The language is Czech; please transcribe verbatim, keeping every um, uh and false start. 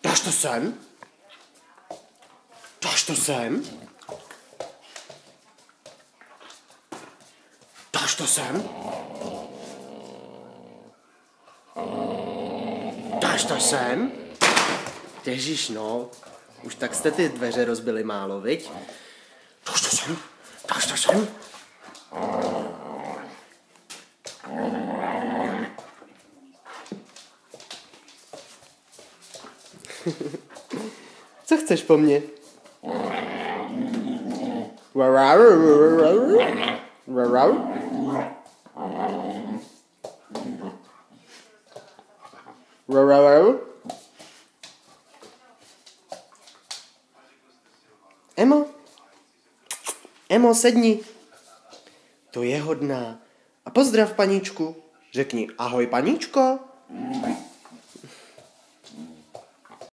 Dáš to sem? Dáš to sem? Dáš to sem? Dáš to sem? Ježiš, no. Už tak jste ty dveře rozbili málo, viď? Dáš to sem? Dáš to sem? Co chceš po mně? Emo? Emo, sedni. To je hodná. A pozdrav, paníčku. Řekni ahoj, paníčko.